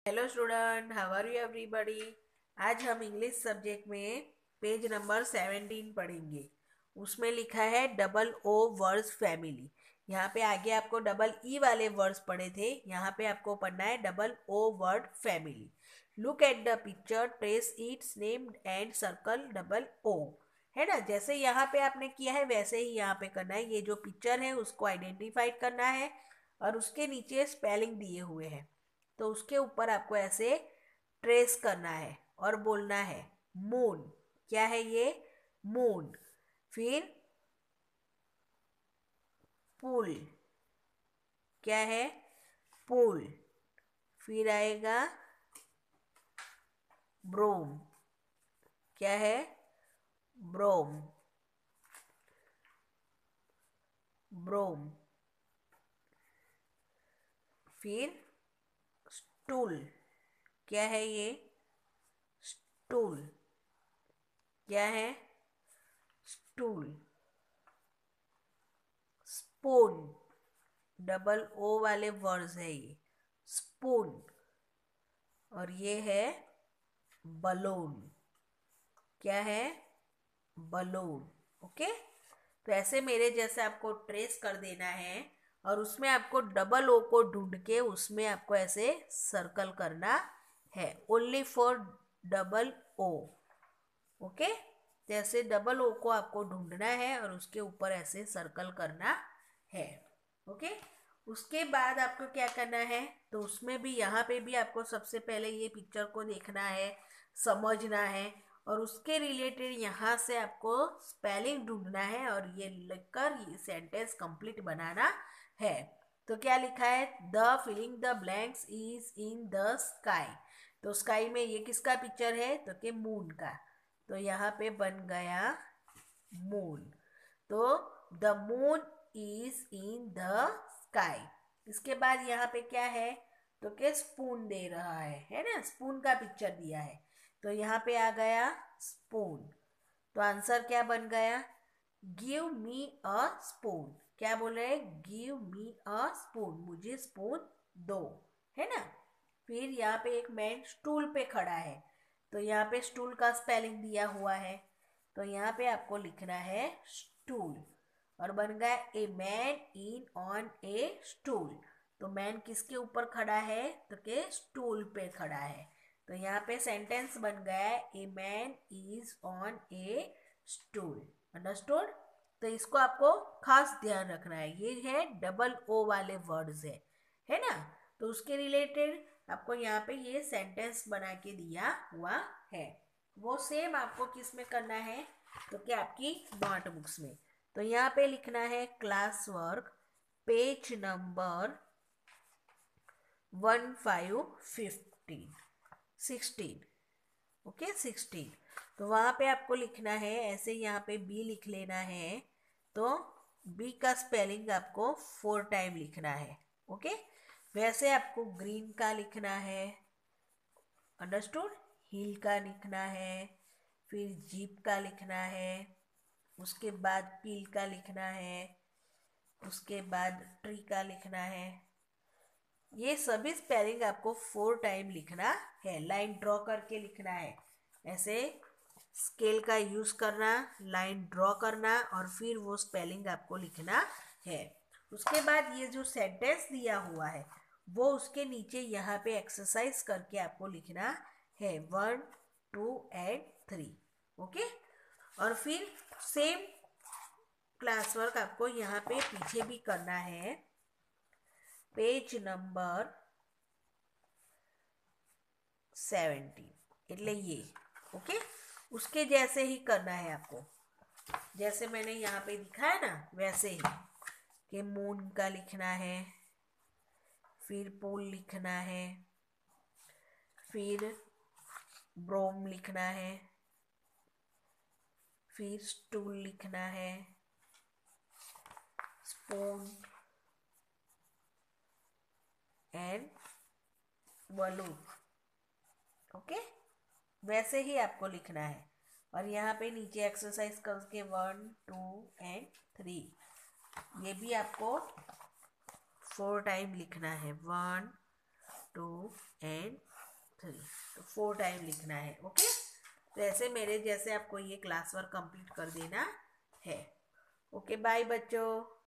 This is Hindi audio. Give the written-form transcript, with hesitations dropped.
Hello student, how are you everybody. आज हम इंग्लिश सब्जेक्ट में पेज नंबर 17 पढ़ेंगे। उसमें लिखा है डबल ओ वर्ड्स फैमिली। यहाँ पे आगे आपको डबल ई वाले वर्ड्स पढ़े थे, यहाँ पे आपको पढ़ना है double O word family. Look at the picture, trace its name and circle double O. है ना, जैसे यहाँ पे आपने किया है वैसे ही यहाँ पे करना है। ये जो पिक्चर है उसको आइडेंटिफाइड करना है और उसके नीचे स्पेलिंग दिए हुए हैं, तो उसके ऊपर आपको ऐसे ट्रेस करना है और बोलना है मून। क्या है ये? मून। फिर पुल। क्या है? पुल। फिर आएगा ब्रोम। क्या है? ब्रोम। ब्रोम। फिर स्टूल। क्या है ये? स्टूल। क्या है? स्टूल। स्पून। डबल ओ वाले वर्ड्स है ये। स्पून। और ये है बलून। क्या है? बलून। ओके। तो ऐसे मेरे जैसे आपको ट्रेस कर देना है और उसमें आपको डबल ओ को ढूंढ के उसमें आपको ऐसे सर्कल करना है। Only for double O. Okay. जैसे डबल ओ को आपको ढूंढना है और उसके ऊपर ऐसे सर्कल करना है। ओके। उसके बाद आपको क्या करना है, तो उसमें भी यहाँ पे भी आपको सबसे पहले ये पिक्चर को देखना है, समझना है और उसके रिलेटेड यहाँ से आपको स्पेलिंग ढूंढना है और ये लिखकर ये सेंटेंस कंप्लीट बनाना है। तो क्या लिखा है? The filling the blanks is in the sky. तो स्काई में ये किसका पिक्चर है? तो के मून का। तो यहाँ पे बन गया मून। तो the moon is in the sky. इसके बाद यहाँ पे क्या है? तो के स्पून दे रहा है ना, स्पून का पिक्चर दिया है। तो यहाँ पे आ गया स्पून। तो आंसर क्या बन गया? Give me a spoon. क्या बोल रहे हैं? गिव मी अ स्पून, मुझे स्पून दो। है ना। फिर यहाँ पे एक मैन स्टूल पे खड़ा है, तो यहाँ पे स्टूल का स्पेलिंग दिया हुआ है। तो यहाँ पे आपको लिखना है स्टूल और बन गया a man in on a stool. तो मैन किसके ऊपर खड़ा है? तो के स्टूल पे खड़ा है। तो यहाँ पे सेंटेंस बन गया a man is on a stool. Understood? तो इसको आपको खास ध्यान रखना है, ये है डबल ओ वाले वर्ड्स है ना। तो उसके रिलेटेड आपको यहाँ पे ये सेंटेंस बना के दिया हुआ है। वो सेम आपको किस में करना है? तो क्या आपकी नोटबुक्स में। तो यहाँ पे लिखना है class work, page number 15 16। Okay, 16। तो वहाँ पे आपको लिखना है ऐसे, यहाँ पे बी लिख लेना है। तो बी का स्पेलिंग आपको 4 टाइम लिखना है। ओके। वैसे आपको ग्रीन का लिखना है। अंडरस्टूड? हिल का लिखना है। फिर जीप का लिखना है। उसके बाद पील का लिखना है। उसके बाद ट्री का लिखना है। ये सभी स्पेलिंग आपको 4 टाइम लिखना है। लाइन ड्रॉ करके लिखना है ऐसे, स्केल का यूज करना, लाइन ड्रॉ करना और फिर वो स्पेलिंग आपको लिखना है। उसके बाद ये जो सेंटेंस दिया हुआ है वो उसके नीचे यहाँ पे एक्सरसाइज करके आपको लिखना है 1 2 एंड 3। ओके। और फिर सेम क्लास वर्क आपको यहाँ पे पीछे भी करना है, पेज नंबर 17। એટલે ये। ओके। उसके जैसे ही करना है आपको, जैसे मैंने यहाँ पे दिखाया ना वैसे ही। कि मून का लिखना है, फिर पूल लिखना है, फिर ब्रोम लिखना है, फिर स्टूल लिखना है, स्पून एंड बलून। ओके। वैसे ही आपको लिखना है। और यहाँ पे नीचे एक्सरसाइज करके 1 2 एंड 3, ये भी आपको 4 टाइम लिखना है 1 2 एंड तो 4 टाइम लिखना है। ओके, तो ऐसे मेरे जैसे आपको ये क्लास वर्क कंप्लीट कर देना है। ओके, बाय बच्चों।